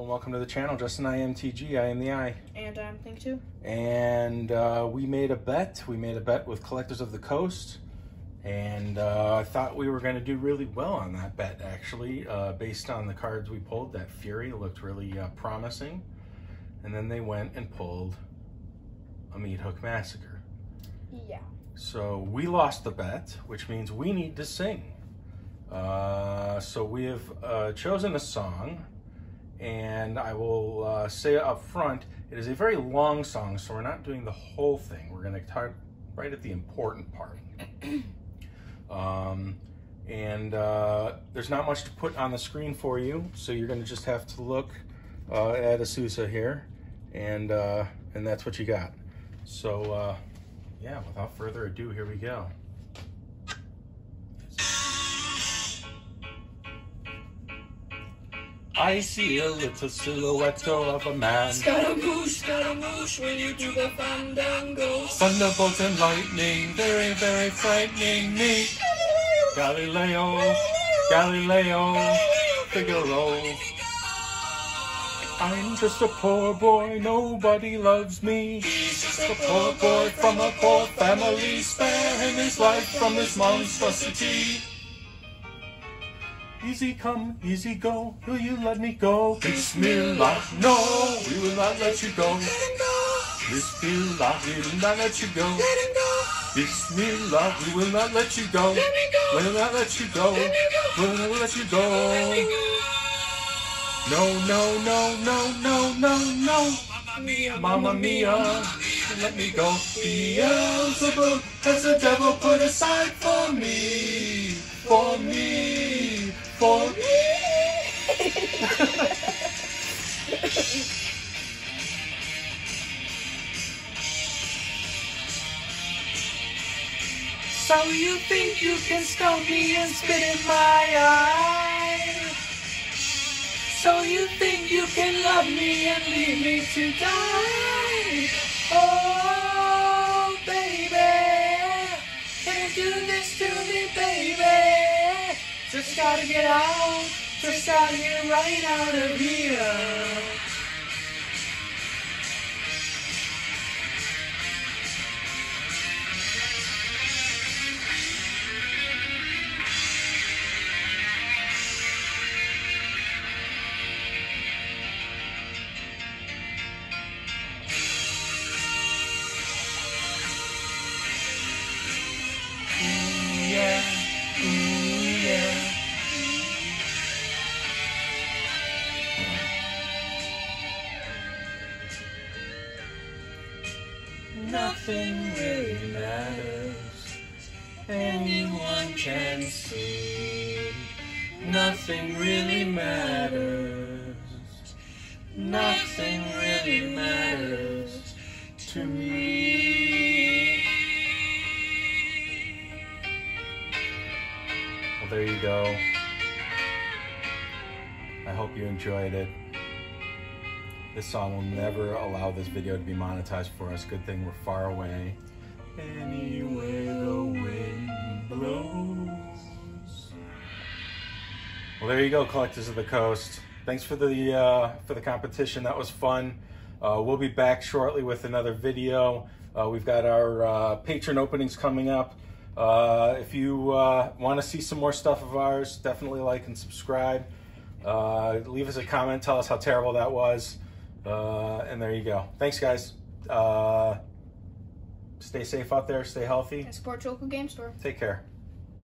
and welcome to the channel. Justin IMTG, I am the I. And I'm Think Too. And we made a bet. We made a bet with Collectors of the Coast. And I thought we were going to do really well on that bet, actually. Based on the cards we pulled, that Fury looked really promising. And then they went and pulled a Meat Hook Massacre. Yeah. So we lost the bet, which means we need to sing. So we have chosen a song, and I will say up front, it is a very long song, so we're not doing the whole thing. We're going to start right at the important part. There's not much to put on the screen for you, so you're going to just have to look at Azusa here, and that's what you got. So yeah, without further ado, here we go. I see a little silhouette of a man. Scaramouche, when you do the fandango. Thunderbolt and lightning, very, very frightening me. Galileo, Galileo, Figaro. I'm just a poor boy, nobody loves me. He's just a poor boy from a poor family. Spare him his life from this monstrosity. Easy come, easy go, will you let me go? Bismillah, no, we will not let you go. Bismillah, we will not let you go. Bismillah, we will not let you go. We will not let you go. We will not let you go. No, no, no, no, no, no, no. Mamma mia, let me go. Beelzebub has the devil put aside for me. For me. For me. So you think you can stone me and spit in my eye? So you think you can love me and leave me to die? Oh, baby, can you do this to me, baby? Just gotta get out, just gotta get right out of here. Nothing really matters, anyone can see. Nothing really matters, nothing really matters to me. Well, there you go. I hope you enjoyed it. This song will never allow this video to be monetized for us. Good thing we're far away. Anywhere the wind blows. Well, there you go, Collectors of the Coast. Thanks for the competition. That was fun. We'll be back shortly with another video. We've got our patron openings coming up. If you want to see some more stuff of ours, definitely like and subscribe. Leave us a comment. Tell us how terrible that was. And there you go. Thanks, guys. Stay safe out there. Stay healthy. And support your local game store. Take care.